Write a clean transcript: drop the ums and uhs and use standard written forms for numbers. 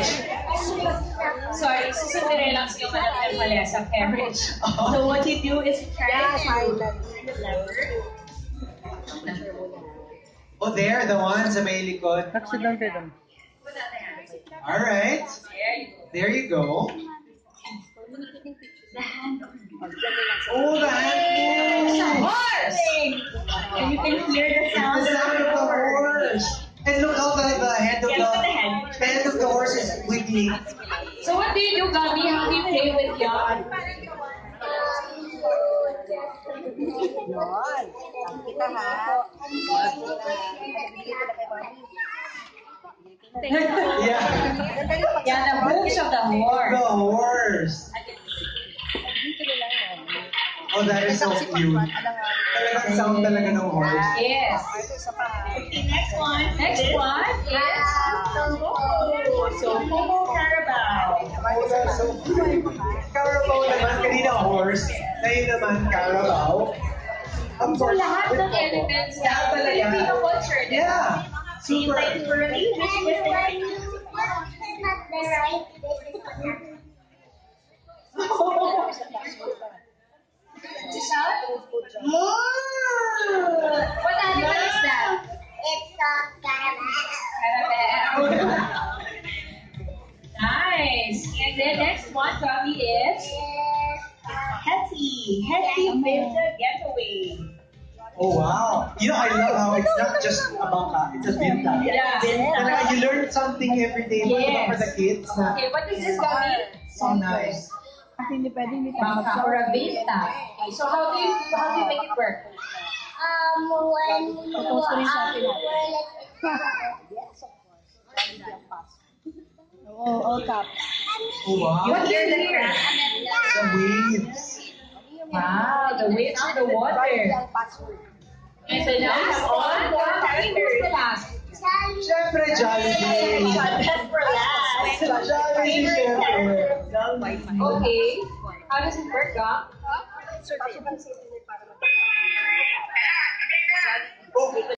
carriage. Sorry, susundin lang yung Vanessa carriage. So what you do is try to lever. Oh, there, the one sa may likod. Alright. There you go. Oh, the hand moves. It's a horse! And you can hear the sound The sound of the horse. And look how the head of the horse is wiggling. So what do you do, Gummy? How do you play with yarn? Yeah, the hooves of the horse. The horse. Oh, that is so cute. Talagang sound talaga ng horse. Yes. Next one. Next one is Sopo Carabao. Oh, that's so cute. Carabao naman, kanina horse. Ngayon naman, Carabao. So lahat ng elements na Filipino culture. Yeah. Super. What animal is that? It's a Carabao. Nice. And then next one probably is Hetty. Hetty with the getaway. Oh, wow. You know, I love how it's not just a bangka, it's a binta. Yeah. Talaga, you learn something every day for the kids. Okay, what is this, Gummy? So nice. Bangka or a binta. Okay, so how do you make it work? Oh, wow. You hear the crack? The waves. Wow, the waves in the water. And the last one, who's the last? Siyempre, Jollibee. Best for last. Jollibee, siyempre. Okay. How does it work, Gum? Oh,